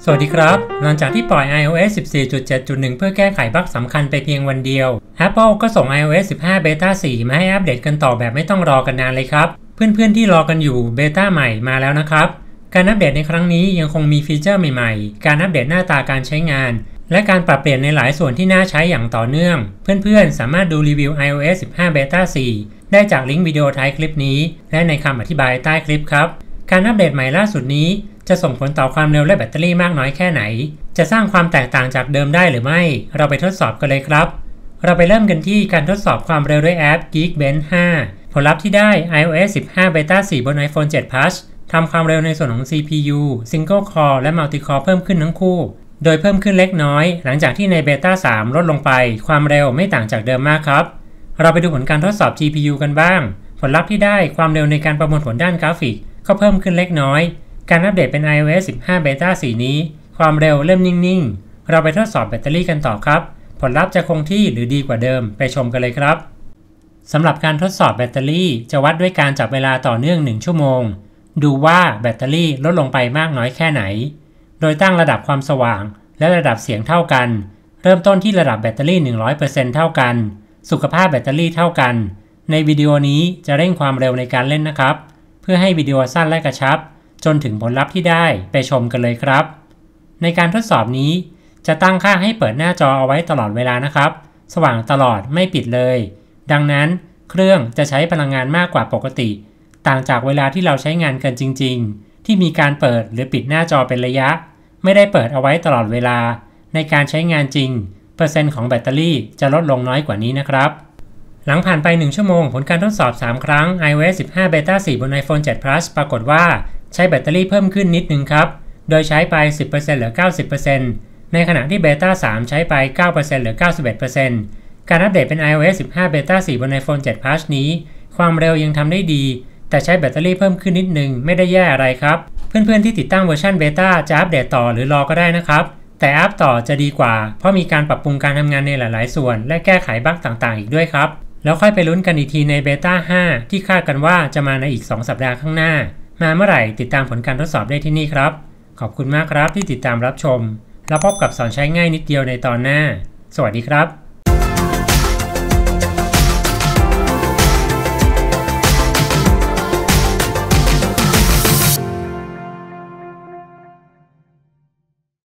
สวัสดีครับหลังจากที่ปล่อย iOS 14.7.1 เพื่อแก้ไขบั๊กสำคัญไปเพียงวันเดียว Apple ก็ส่ง iOS 15 Beta 4 มาให้อัปเดตกันต่อแบบไม่ต้องรอกันนานเลยครับเพื่อนๆที่รอกันอยู่ Beta ใหม่มาแล้วนะครับการอัปเดตในครั้งนี้ยังคงมีฟีเจอร์ใหม่ๆการอัปเดตหน้าตาการใช้งานและการปรับเปลี่ยนในหลายส่วนที่น่าใช้อย่างต่อเนื่องเพื่อนๆสามารถดูรีวิว iOS 15 Beta 4 ได้จากลิงก์วิดีโอท้ายคลิปนี้และในคำอธิบายใต้คลิปครับการอัปเดตใหม่ล่าสุดนี้จะส่งผลต่อความเร็วและแบตเตอรี่มากน้อยแค่ไหนจะสร้างความแตกต่างจากเดิมได้หรือไม่เราไปทดสอบกันเลยครับเราไปเริ่มกันที่การทดสอบความเร็วด้วยแอป Geekbench 5 ผลลัพธ์ที่ได้ iOS 15 Beta 4 บน iPhone 7 Plus ทำความเร็วในส่วนของ CPU Single Core และ Multi Core เพิ่มขึ้นทั้งคู่โดยเพิ่มขึ้นเล็กน้อยหลังจากที่ใน Beta 3 ลดลงไปความเร็วไม่ต่างจากเดิมมากครับเราไปดูผลการทดสอบ GPU กันบ้างผลลัพธ์ที่ได้ความเร็วในการประมวลผลด้านกราฟิกก็เพิ่มขึ้นเล็กน้อยการอัปเดตเป็น iOS 15 Beta 4 นี้ความเร็วเริ่มนิ่งๆเราไปทดสอบแบตเตอรี่กันต่อครับผลลัพธ์จะคงที่หรือดีกว่าเดิมไปชมกันเลยครับสำหรับการทดสอบแบตเตอรี่จะวัดด้วยการจับเวลาต่อเนื่อง1ชั่วโมงดูว่าแบตเตอรี่ลดลงไปมากน้อยแค่ไหนโดยตั้งระดับความสว่างและระดับเสียงเท่ากันเริ่มต้นที่ระดับแบตเตอรี่ 100% เท่ากันสุขภาพแบตเตอรี่เท่ากันในวิดีโอนี้จะเร่งความเร็วในการเล่นนะครับเพื่อให้วิดีโอสั้นและกระชับจนถึงผลลัพธ์ที่ได้ไปชมกันเลยครับในการทดสอบนี้จะตั้งค่าให้เปิดหน้าจอเอาไว้ตลอดเวลานะครับสว่างตลอดไม่ปิดเลยดังนั้นเครื่องจะใช้พลังงานมากกว่าปกติต่างจากเวลาที่เราใช้งานกันจริงๆที่มีการเปิดหรือปิดหน้าจอเป็นระยะไม่ได้เปิดเอาไว้ตลอดเวลาในการใช้งานจริงเปอร์เซ็นต์ของแบตเตอรี่จะลดลงน้อยกว่านี้นะครับหลังผ่านไป1ชั่วโมงผลการทดสอบ3ครั้ง iOS 15 Beta 4 บน iPhone 7 Plus ปรากฏว่าใช้แบตเตอรี่เพิ่มขึ้นนิดนึงครับโดยใช้ไป 10% เหลือ 90% ในขณะที่ Beta 3 ใช้ไป 9% เหลือ 91% การอัปเดตเป็น iOS 15 Beta 4 บน iPhone 7 Plus นี้ความเร็วยังทำได้ดีแต่ใช้แบตเตอรี่เพิ่มขึ้นนิดนึงไม่ได้แย่อะไรครับเพื่อนๆที่ติดตั้งเวอร์ชัน Beta จะอัปเดตต่อหรือรอก็ได้นะครับแต่อัปต่อจะดีกว่าเพราะมีการปรับปรุงการทำงานในหลายๆส่วนและแก้ไขบั๊กต่างๆอีกด้วยครับแล้วค่อยไปลุ้นกันอีกทีใน Beta 5 ที่คาดกันว่าจะมาในอีก2สัปดาห์ข้างหน้ามาเมื่อไหร่ติดตามผลการทดสอบได้ที่นี่ครับขอบคุณมากครับที่ติดตามรับชมแล้วพบกับสอนใช้ง่ายนิดเดียวในตอนหน้าสวัสดีครับ